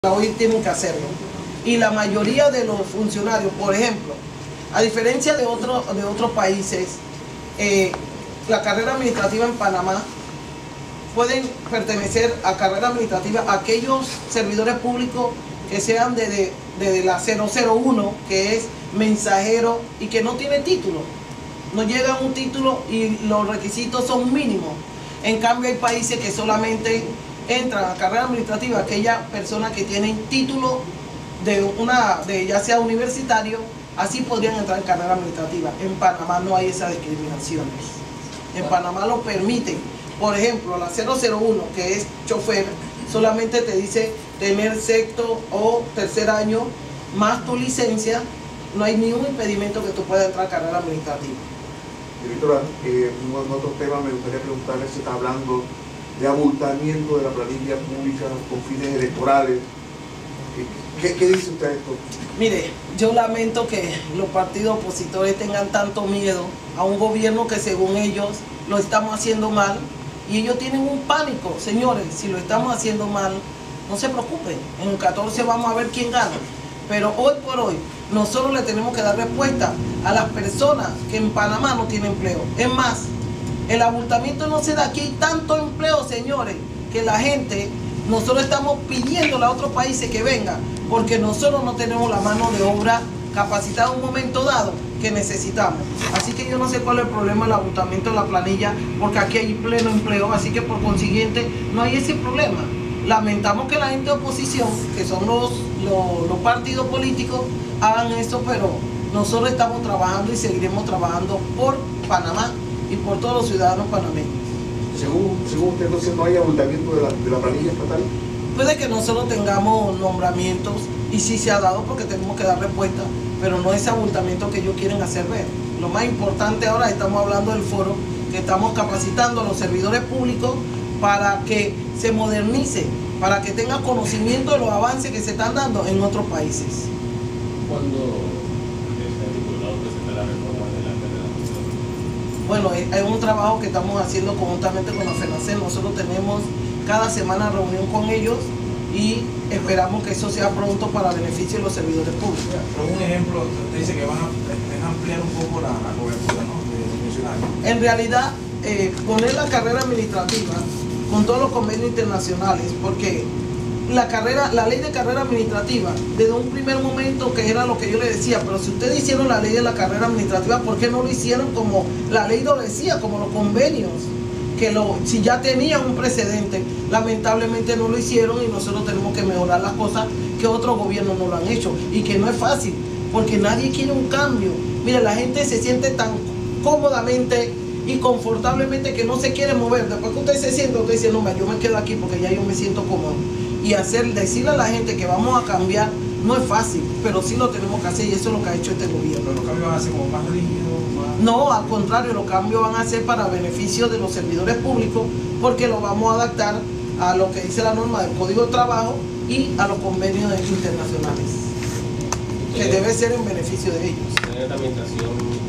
Hoy tienen que hacerlo. Y la mayoría de los funcionarios, por ejemplo, a diferencia de otros países, la carrera administrativa en Panamá pueden pertenecer a carrera administrativa a aquellos servidores públicos que sean de la 001, que es mensajero y que no tiene título. No llega a un título y los requisitos son mínimos. En cambio hay países que solamente entran a carrera administrativa aquellas personas que tienen título de ya sea universitario, así podrían entrar en carrera administrativa. En Panamá no hay esas discriminaciones. En Panamá lo permiten. Por ejemplo, la 001, que es chofer, solamente te dice tener sexto o tercer año más tu licencia. No hay ningún impedimento que tú puedas entrar a carrera administrativa. Directora, en otro tema me gustaría preguntarle si está hablando de abultamiento de la planilla pública con fines electorales. ¿Qué dice usted de esto? Mire, yo lamento que los partidos opositores tengan tanto miedo a un gobierno que según ellos lo estamos haciendo mal, y ellos tienen un pánico. Señores, si lo estamos haciendo mal, no se preocupen, en el 14 vamos a ver quién gana. Pero hoy por hoy, nosotros le tenemos que dar respuesta a las personas que en Panamá no tienen empleo. Es más, el abultamiento no se da. Aquí hay tanto empleo, señores, que la gente, nosotros estamos pidiéndole a otros países que vengan, porque nosotros no tenemos la mano de obra capacitada en un momento dado que necesitamos. Así que yo no sé cuál es el problema del abultamiento de la planilla, porque aquí hay pleno empleo, así que por consiguiente no hay ese problema. Lamentamos que la gente de oposición, que son los partidos políticos, hagan eso, pero nosotros estamos trabajando y seguiremos trabajando por Panamá y por todos los ciudadanos panameños. Según usted, entonces no hay abultamiento de la planilla estatal. Puede que nosotros tengamos nombramientos, y sí se ha dado porque tenemos que dar respuesta, pero no ese abultamiento que ellos quieren hacer ver. Lo más importante ahora, estamos hablando del foro, que estamos capacitando a los servidores públicos para que se modernice, para que tengan conocimiento de los avances que se están dando en otros países. ¿Cuándo el diputado presenta la reforma de la carrera administrativa? Bueno, es un trabajo que estamos haciendo conjuntamente con la FENACEN. Nosotros tenemos cada semana reunión con ellos y esperamos que eso sea pronto para beneficio de los servidores públicos. Pero un ejemplo, usted dice que van a ampliar un poco la cobertura, ¿no?, de los funcionarios. En realidad, poner la carrera administrativa con todos los convenios internacionales, porque la ley de carrera administrativa, desde un primer momento, que era lo que yo le decía, pero si ustedes hicieron la ley de la carrera administrativa, ¿por qué no lo hicieron como la ley lo decía, como los convenios? Si ya tenían un precedente, lamentablemente no lo hicieron, y nosotros tenemos que mejorar las cosas que otros gobiernos no lo han hecho, y que no es fácil, porque nadie quiere un cambio. Mira, la gente se siente tan cómodamente y confortablemente que no se quiere mover. Después que usted se siente, usted dice, no, yo me quedo aquí porque ya yo me siento cómodo. Y decirle a la gente que vamos a cambiar no es fácil, pero sí lo tenemos que hacer, y eso es lo que ha hecho este gobierno. Pero los cambios van a ser como más rígidos, más... No, al contrario, los cambios van a ser para beneficio de los servidores públicos, porque lo vamos a adaptar a lo que dice la norma del Código de Trabajo y a los convenios internacionales, que debe ser en beneficio de ellos. En esta administración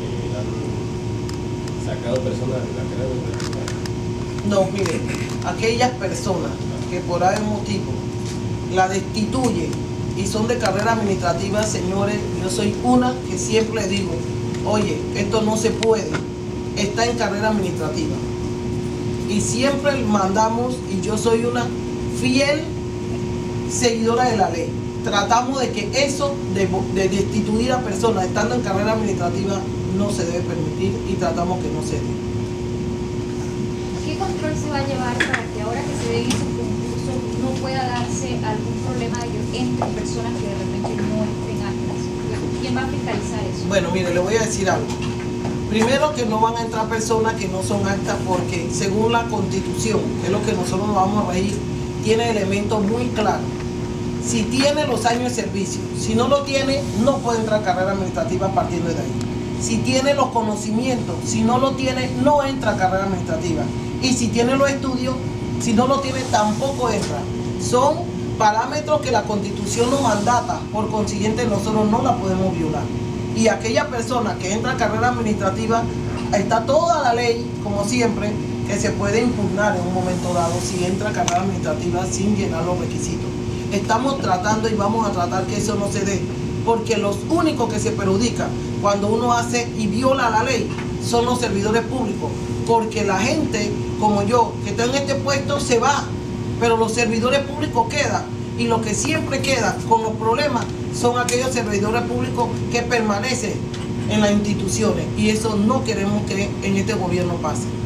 han sacado personas de la carrera administrativa. No, mire, aquellas personas que por algún motivo la destituyen y son de carrera administrativa, señores, yo soy una que siempre digo, oye, esto no se puede, está en carrera administrativa. Y siempre mandamos, y yo soy una fiel seguidora de la ley. Tratamos de que eso de destituir a personas estando en carrera administrativa no se debe permitir, y tratamos que no se dé. ¿Qué control se va a llevar para que ahora que se den esos concursos no pueda darse algún problema de que entren personas que de repente no estén aptas? ¿Quién va a fiscalizar eso? Bueno, mire, le voy a decir algo. Primero, que no van a entrar personas que no son aptas, porque según la Constitución, que es lo que nosotros nos vamos a regir, tiene elementos muy claros. Si tiene los años de servicio, si no lo tiene, no puede entrar a carrera administrativa partiendo de ahí. Si tiene los conocimientos, si no lo tiene, no entra a carrera administrativa. Y si tiene los estudios, si no lo tiene, tampoco entra. Son parámetros que la Constitución nos mandata, por consiguiente nosotros no la podemos violar. Y aquella persona que entra a carrera administrativa, está toda la ley, como siempre, que se puede impugnar en un momento dado si entra a carrera administrativa sin llenar los requisitos. estamos tratando y vamos a tratar que eso no se dé, porque los únicos que se perjudican cuando uno hace y viola la ley son los servidores públicos, porque la gente como yo que está en este puesto se va, pero los servidores públicos quedan, y los que siempre quedan con los problemas son aquellos servidores públicos que permanecen en las instituciones, y eso no queremos que en este gobierno pase.